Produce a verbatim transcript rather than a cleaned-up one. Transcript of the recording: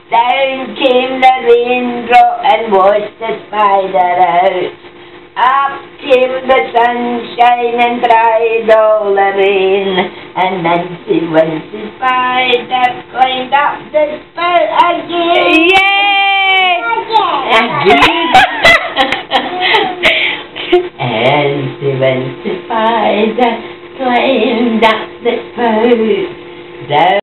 Down came the raindrop and washed the spider out. Up came the sunshine and dried all the rain. And Nancy Wincy Spider climbed up the spout again. Yay! Again! Nancy Wincy Spider climbed up the spout. Down